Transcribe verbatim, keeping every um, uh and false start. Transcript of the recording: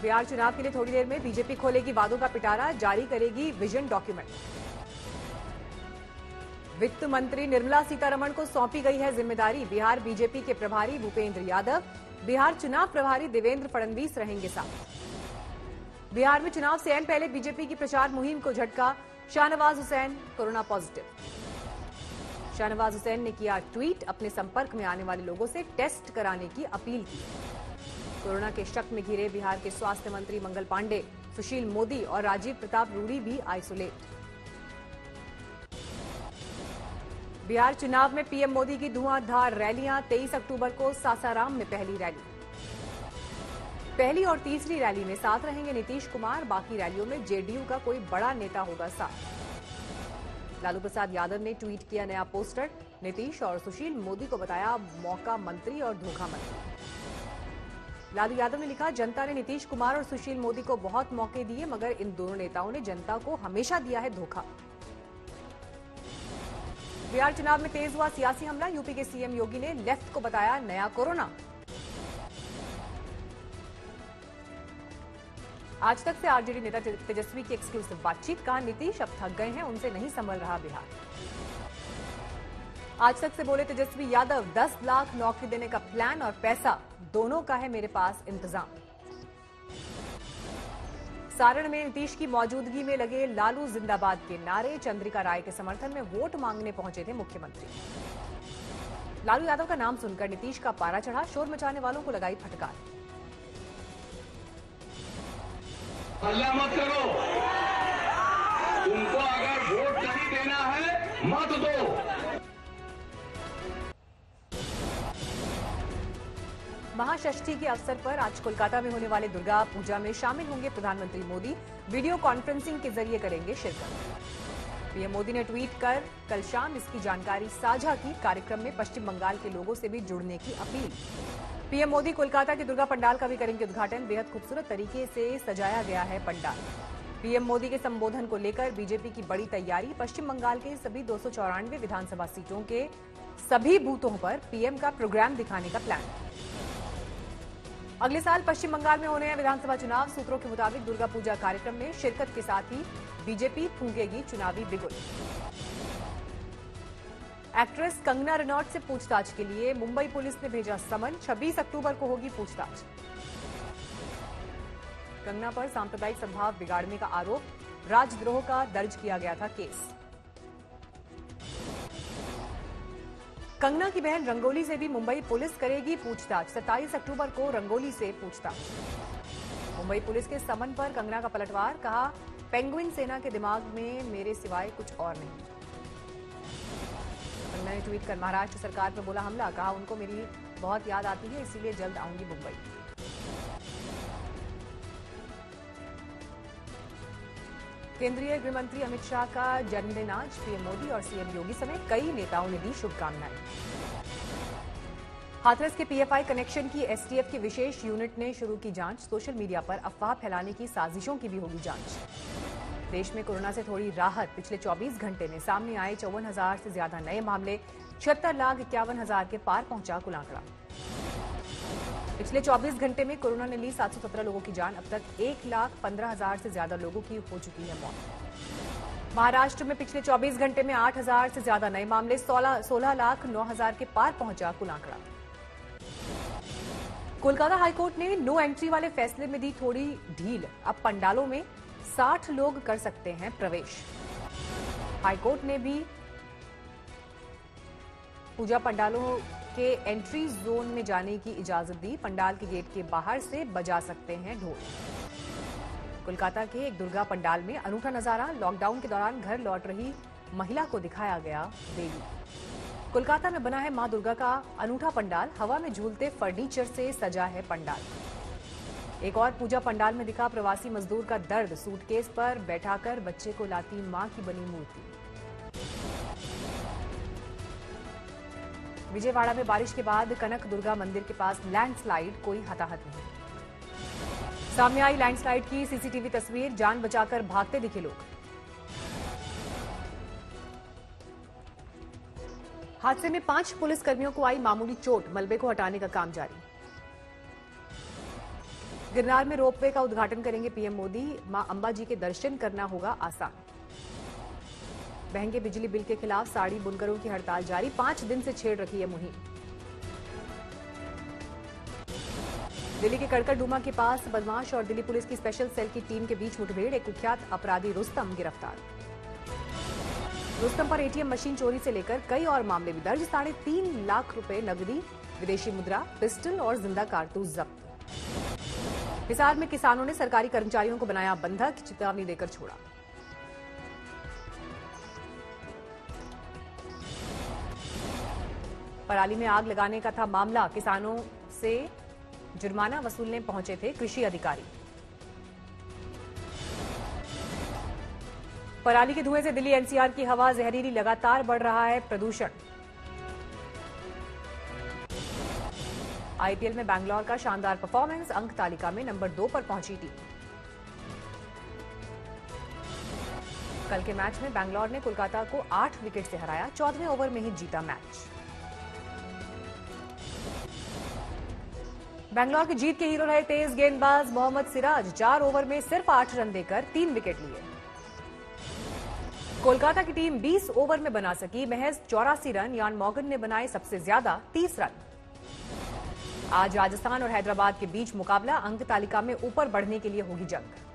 बिहार चुनाव के लिए थोड़ी देर में बीजेपी खोलेगी वादों का पिटारा, जारी करेगी विजन डॉक्यूमेंट। वित्त मंत्री निर्मला सीतारमण को सौंपी गई है जिम्मेदारी। बिहार बीजेपी के प्रभारी भूपेंद्र यादव, बिहार चुनाव प्रभारी देवेंद्र फडणवीस रहेंगे साथ। बिहार में चुनाव से अहम पहले बीजेपी की प्रचार मुहिम को झटका, शाहनवाज हुसैन कोरोना पॉजिटिव। शाहनवाज हुसैन ने किया ट्वीट, अपने संपर्क में आने वाले लोगों से टेस्ट कराने की अपील की। कोरोना के शक में घिरे बिहार के स्वास्थ्य मंत्री मंगल पांडे, सुशील मोदी और राजीव प्रताप रूडी भी आइसोलेट। बिहार चुनाव में पीएम मोदी की धुआंधार रैलियां, तेईस अक्टूबर को सासाराम में पहली रैली। पहली और तीसरी रैली में साथ रहेंगे नीतीश कुमार, बाकी रैलियों में जेडीयू का कोई बड़ा नेता होगा साथ। लालू प्रसाद यादव ने ट्वीट किया नया पोस्टर, नीतीश और सुशील मोदी को बताया मौका मंत्री और धोखा मंत्री। लालू यादव ने लिखा, जनता ने नीतीश कुमार और सुशील मोदी को बहुत मौके दिए, मगर इन दोनों नेताओं ने जनता को हमेशा दिया है धोखा। बिहार चुनाव में तेज हुआ सियासी हमला, यूपी के सीएम योगी ने लेफ्ट को बताया नया कोरोना। आज तक से आरजेडी नेता तेजस्वी की एक्सक्लूसिव बातचीत, कहा नीतीश अब थक गए हैं, उनसे नहीं संभल रहा बिहार। आज तक से बोले तेजस्वी यादव, दस लाख नौकरी देने का प्लान और पैसा दोनों का है मेरे पास इंतजाम। सारण में नीतीश की मौजूदगी में लगे लालू जिंदाबाद के नारे, चंद्रिका राय के समर्थन में वोट मांगने पहुंचे थे मुख्यमंत्री। लालू यादव का नाम सुनकर नीतीश का पारा चढ़ा, शोर मचाने वालों को लगाई फटकार। हल्ला मत करो, तुमको अगर वोट नहीं देना है मत दो। महाषष्ठी के अवसर पर आज कोलकाता में होने वाले दुर्गा पूजा में शामिल होंगे प्रधानमंत्री मोदी, वीडियो कॉन्फ्रेंसिंग के जरिए करेंगे शिरकत। पीएम मोदी ने ट्वीट कर कल शाम इसकी जानकारी साझा की, कार्यक्रम में पश्चिम बंगाल के लोगों से भी जुड़ने की अपील। पीएम मोदी कोलकाता के दुर्गा पंडाल का भी करेंगे उद्घाटन, बेहद खूबसूरत तरीके से सजाया गया है पंडाल। पीएम मोदी के संबोधन को लेकर बीजेपी की बड़ी तैयारी, पश्चिम बंगाल के सभी दो सौ चौरानवे विधानसभा सीटों के सभी बूथों पर पीएम का प्रोग्राम दिखाने का प्लान। अगले साल पश्चिम बंगाल में होने हैं विधानसभा चुनाव, सूत्रों के मुताबिक दुर्गा पूजा कार्यक्रम में शिरकत के साथ ही बीजेपी फूंकेगी चुनावी बिगुल। एक्ट्रेस कंगना रनौत से पूछताछ के लिए मुंबई पुलिस ने भेजा समन, छब्बीस अक्टूबर को होगी पूछताछ। कंगना पर सांप्रदायिक सद्भाव बिगाड़ने का आरोप, राजद्रोह का दर्ज किया गया था केस। कंगना की बहन रंगोली से भी मुंबई पुलिस करेगी पूछताछ, सत्ताईस अक्टूबर को रंगोली से पूछताछ। मुंबई पुलिस के समन पर कंगना का पलटवार, कहा पेंगुइन सेना के दिमाग में मेरे सिवाय कुछ और नहीं। कंगना ने ट्वीट कर महाराष्ट्र सरकार पर बोला हमला, कहा उनको मेरी बहुत याद आती है, इसीलिए जल्द आऊंगी मुंबई। केंद्रीय गृह मंत्री अमित शाह का जन्मदिन आज, पीएम मोदी और सीएम योगी समेत कई नेताओं ने दी शुभकामनाएं। हाथरस के पीएफआई कनेक्शन की एसटीएफ की विशेष यूनिट ने शुरू की जांच, सोशल मीडिया पर अफवाह फैलाने की साजिशों की भी होगी जांच। देश में कोरोना से थोड़ी राहत, पिछले चौबीस घंटे में सामने आए चौवन हजार से ज्यादा नए मामले, छिहत्तर लाख इक्यावन हजार के पार पहुंचा कुल आंकड़ा। पिछले चौबीस घंटे में कोरोना ने ली सात सौ सत्रह लोगों की जान, अब तक एक लाख पंद्रह हजार से ज्यादा लोगों की हो चुकी है मौत। महाराष्ट्र में पिछले चौबीस घंटे में आठ हजार से ज्यादा नए मामले, सोलह लाख नौ हजार के पार पहुंचा कुल आंकड़ा। कोलकाता हाईकोर्ट ने नो एंट्री वाले फैसले में दी थोड़ी ढील, अब पंडालों में साठ लोग कर सकते हैं प्रवेश। हाईकोर्ट ने भी पूजा पंडालों के एंट्री जोन में जाने की इजाजत दी, पंडाल के गेट के बाहर से बजा सकते हैं ढोल। कोलकाता के एक दुर्गा पंडाल में अनूठा नजारा, लॉकडाउन के दौरान घर लौट रही महिला को दिखाया गया देवी। कोलकाता में बना है मां दुर्गा का अनूठा पंडाल, हवा में झूलते फर्नीचर से सजा है पंडाल। एक और पूजा पंडाल में दिखा प्रवासी मजदूर का दर्द, सूटकेस पर बैठाकर बच्चे को लाती मां की बनी मूर्ति। विजयवाड़ा में बारिश के बाद कनक दुर्गा मंदिर के पास लैंडस्लाइड, कोई हताहत नहीं। सामने आई लैंडस्लाइड की सीसीटीवी तस्वीर, जान बचाकर भागते दिखे लोग। हादसे में पांच पुलिसकर्मियों को आई मामूली चोट, मलबे को हटाने का काम जारी। गिरनार में रोपवे का उद्घाटन करेंगे पीएम मोदी। मां अंबा जी के दर्शन करना होगा आसान। महंगे बिजली बिल के खिलाफ साड़ी बुनकरों की हड़ताल जारी, पांच दिन से छेड़ रखी है मुहिम। दिल्ली के कड़कड़डूमा के पास बदमाश और दिल्ली पुलिस की स्पेशल सेल की टीम के बीच मुठभेड़, एक कुख्यात अपराधी रुस्तम गिरफ्तार। रुस्तम पर एटीएम मशीन चोरी से लेकर कई और मामले भी दर्ज। साढ़े तीन लाख रुपए नकदी, विदेशी मुद्रा, पिस्टल और जिंदा कारतूस जब्त। हिसार में किसानों ने सरकारी कर्मचारियों को बनाया बंधक, चेतावनी देकर छोड़ा। पराली में आग लगाने का था मामला, किसानों से जुर्माना वसूलने पहुंचे थे कृषि अधिकारी। पराली के धुएं से दिल्ली एनसीआर की हवा जहरीली, लगातार बढ़ रहा है प्रदूषण। आईपीएल में बैंगलोर का शानदार परफॉर्मेंस, अंक तालिका में नंबर दो पर पहुंची टीम। कल के मैच में बैंगलोर ने कोलकाता को आठ विकेट से हराया, चौदहवें ओवर में ही जीता मैच। बैंगलोर की जीत के हीरो रहे तेज गेंदबाज मोहम्मद सिराज, चार ओवर में सिर्फ आठ रन देकर तीन विकेट लिए। कोलकाता की टीम बीस ओवर में बना सकी महज चौरासी रन, यान मॉर्गन ने बनाए सबसे ज्यादा तीस रन। आज राजस्थान और हैदराबाद के बीच मुकाबला, अंक तालिका में ऊपर बढ़ने के लिए होगी जंग।